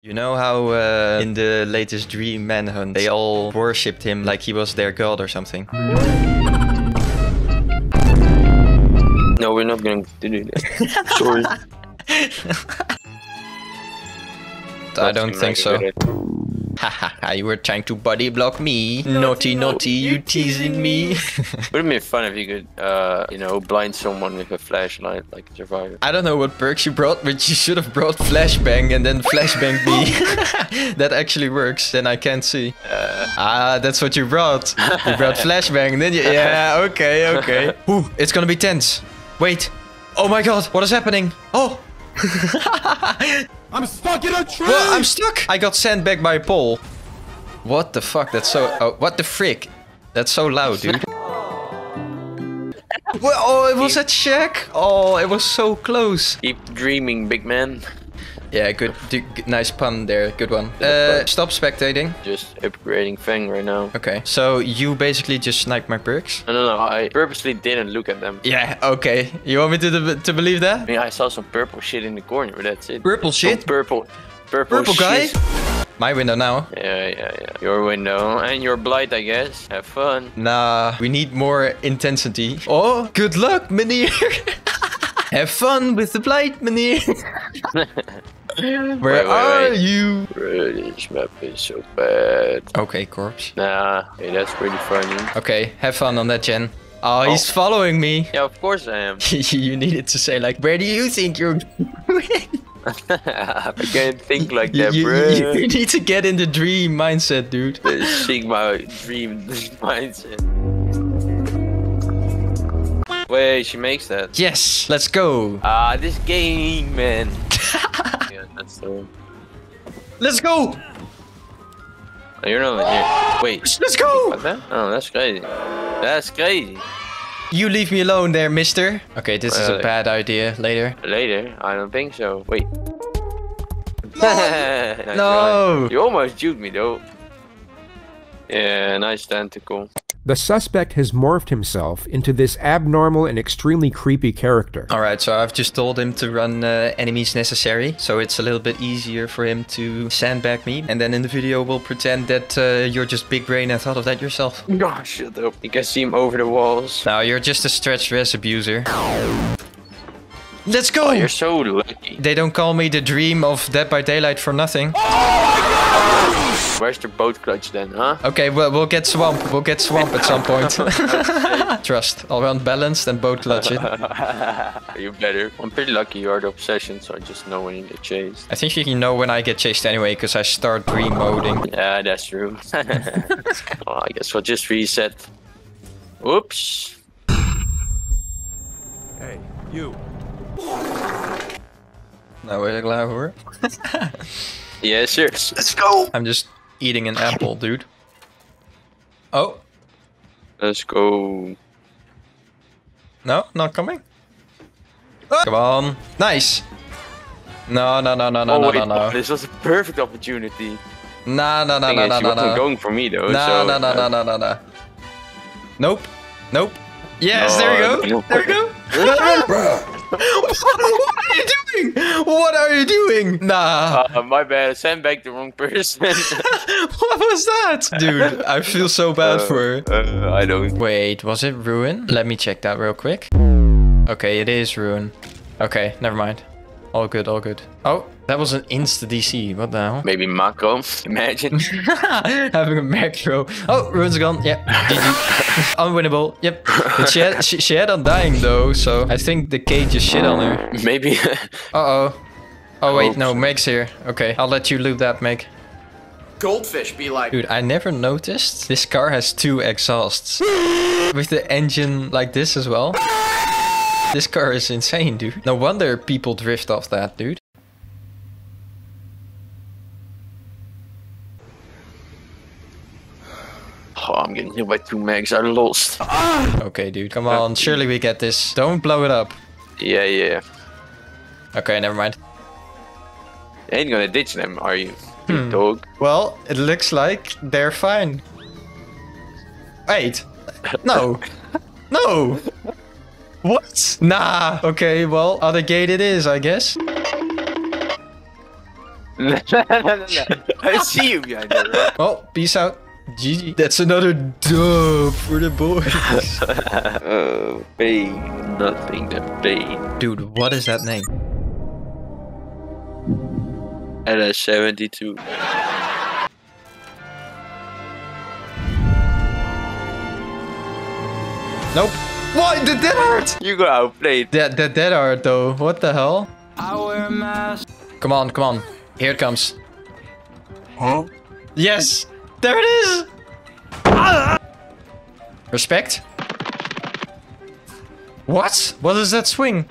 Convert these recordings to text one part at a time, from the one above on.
You know how in the latest Dream Manhunt, they all worshipped him like he was their god or something? No, we're not going to do that. Sorry. I don't think so. Haha, you were trying to body block me. Naughty, naughty, you teasing me. Would have been fun if you could, you know, blind someone with a flashlight like a survivor. I don't know what perks you brought, but you should have brought flashbang and then flashbang me. That actually works, then I can't see. That's what you brought. You brought flashbang, then you... Yeah, okay, okay. Ooh, it's gonna be tense. Wait. Oh my god, what is happening? Oh. I'm stuck in a tree! Well, I'm stuck! I got sent back by a pole. What the fuck? That's so... Oh, what the frick? That's so loud, dude. Well, oh, it was at Shack. Oh, it was so close. Keep dreaming, big man. Yeah, good. Nice pun there. Good one. Stop spectating. Just upgrading Fang right now. Okay. So you basically just sniped my perks? No, I purposely didn't look at them. Yeah, okay. You want me to believe that? I mean, I saw some purple shit in the corner, but that's it. Purple shit? Some purple guy? shit. My window now. Yeah. Your window. And your blight, I guess. Have fun. Nah, we need more intensity. Oh, good luck, meneer. Have fun with the blight, meneer. Where are you? Bro, this map is so bad. Okay, corpse. Nah, hey, that's pretty funny. Okay, have fun on that, Jen. Oh, he's following me. Yeah, of course I am. You needed to say like, where do you think you're going? I can't think like that, bro. You need to get in the dream mindset, dude. The Sigma dream mindset. Wait, she makes that. Yes, let's go. This game, man. Yeah, that's the one. Let's go. Oh, you're not here. Wait. Let's go. What that? Oh, that's crazy. That's crazy. You leave me alone there, mister. Okay, this is a bad idea. Later. Later? I don't think so. Wait. No. Nice No. run. You almost juked me, though. Yeah, nice tentacle. The suspect has morphed himself into this abnormal and extremely creepy character. Alright, so I've just told him to run enemies necessary. So it's a little bit easier for him to sandbag me. And then in the video we'll pretend that you're just big brain and thought of that yourself. Oh, shut up. You can see him over the walls. Now you're just a stretched res abuser. Let's go! Oh, you're so lucky. They don't call me the dream of Dead by Daylight for nothing. Where's the boat clutch then, huh? Okay, well, we'll get swamp. We'll get swamp at some point. Trust. I'll run balanced and boat clutch it. You better. I'm pretty lucky you are the obsession, so I just know when you get chased. I think you can know when I get chased anyway, because I start dream moding. Yeah, that's true. Oh, I guess we'll just reset. Oops. Hey, you. Nou wil ik klaar hoor. Yes, sir. Let's go. I'm just eating an apple, dude. Oh. Let's go. No, not coming. Oh. Come on. Nice. No. This was a perfect opportunity. No. She wasn't going for me though. No. Nope. Yes, there you go. There you go. What are you doing? Nah. My bad. Send back the wrong person. What was that? Dude, I feel so bad for her. I don't. Wait, was it Ruin? Let me check that real quick. Okay, it is Ruin. Okay, never mind. All good. Oh, that was an insta DC. What the hell? Maybe Mako. Imagine. Having a macro. Oh, Ruin's gone. Yep. GG. Unwinnable. Yep. But she had undying though, so I think the K just shit on her. Maybe. Uh-oh. Oh wait, no, Meg's here. Okay, I'll let you loot that, Meg. Goldfish be like... Dude, I never noticed this car has 2 exhausts. With the engine like this as well. This car is insane, dude. No wonder people drift off that, dude. Oh, I'm getting hit by 2 mags. I lost. Okay, dude. Come on. Surely we get this. Don't blow it up. Yeah. Okay, never mind. You ain't gonna ditch them, are you? Big dog. Well, it looks like they're fine. Wait. No. No. What? Nah. Okay, well, other gate it is, I guess. No. I see you behind there, right? Well, peace out. GG. That's another dub for the boys. Oh, pain. Nothing but pain. Dude, what is that name? LS72. Nope. What? Did that hurt? You got outplayed. That hurt though. What the hell? Come on, come on. Here it comes. Huh? Yes! There it is! Ah! Respect. What? What is that swing?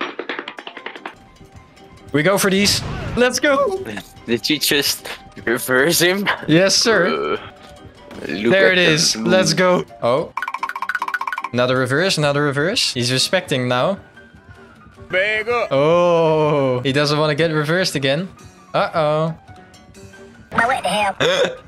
We go for these. Let's go! Did you just reverse him? Yes, sir. Look There at it the is. move. Let's go. Oh. Another reverse, another reverse. He's respecting now. Oh. He doesn't want to get reversed again. Uh-oh. What the hell?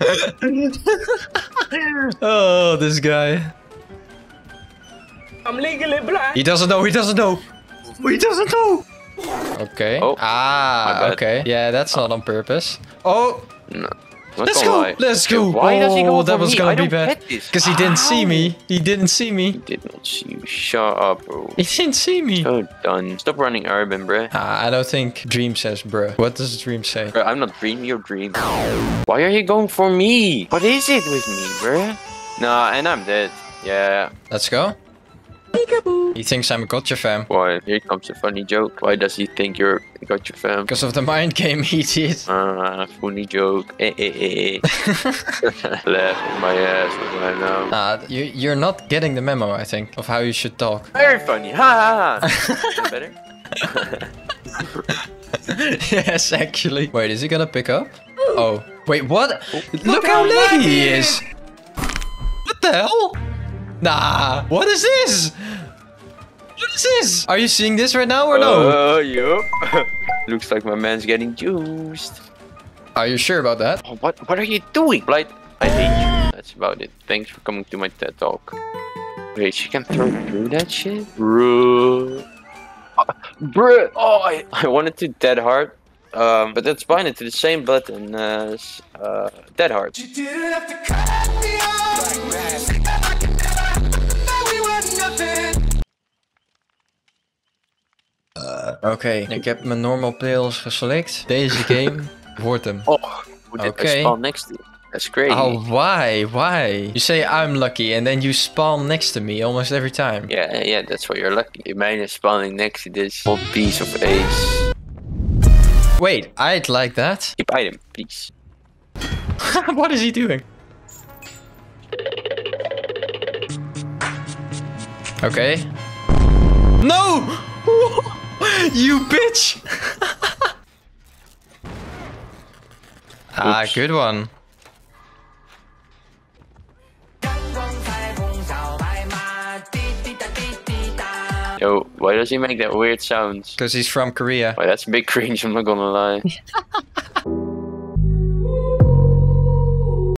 Oh, this guy. I'm legally blind. He doesn't know, he doesn't know. He doesn't know. Okay. Oh, my Ah, bad. okay. Yeah, that's not on purpose. Oh, No. Not let's gonna go. lie. Let's go. Why does he go Oh, that for was me? gonna I be don't bad. get this. Because he didn't see Ow. me. He didn't see me. Did not see you. Shut up, bro. He didn't see me. So done. Stop running urban, bruh. Ah, I don't think Dream says bruh. What does Dream say? Bruh, I'm not Dream, you're Dream. Why are you going for me? What is it with me, bruh? Nah, and I'm dead. Yeah. Let's go. He thinks I'm a gotcha fam. Why? Here comes a funny joke. Why does he think you're got your fam? Because of the mind game he did. Funny joke. Laughing my ass right now. Nah, you're not getting the memo, I think, of how you should talk. Very funny. Ha ha ha. Better? Yes, actually. Wait, is he gonna pick up? Oh. Wait, what? Look how laggy he is. What the hell? Nah, what is this? What is this? Are you seeing this right now or no? Yup. Looks like my man's getting juiced. Are you sure about that? Oh, what are you doing? Blight, I hate you. That's about it. Thanks for coming to my TED Talk. Wait, she can throw through that shit? Bruh. Bruh. Oh, I wanted to dead hard. But that's binding to the same button as dead hard. Oké, ik heb mijn normal players geselect. Deze game wordt hem. Oh, who did Okay. I spawn next to? That's crazy. Oh, why? Why? You say I'm lucky and then you spawn next to me almost every time. Yeah, that's why you're lucky. Your man is spawning next to this whole piece of ace. Wait, I'd like that. Keep item, please. What is he doing? Okay. No! You bitch! Ah, Oops. good one. Yo, why does he make that weird sound? Because he's from Korea. Well, that's a big cringe, I'm not gonna lie.